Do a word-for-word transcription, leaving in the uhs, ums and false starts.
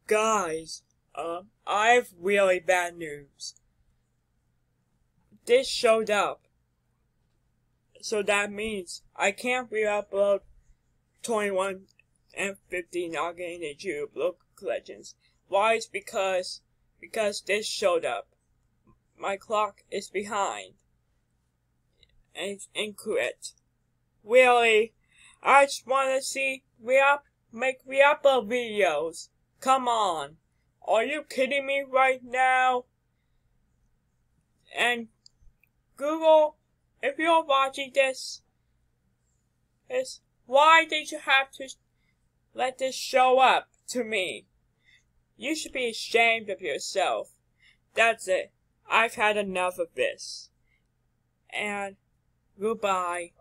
Guys, uh, I have really bad news. This showed up. So that means I can't re-upload twenty-one and fifty noggin and REUPLOAD collections. Why? It's because, because this showed up. My clock is behind. And it's incorrect. Really? I just wanna see re-up, make re-upload videos. Come on. Are you kidding me right now? And Google, if you're watching this, is why did you have to let this show up to me? You should be ashamed of yourself. That's it. I've had enough of this. And goodbye.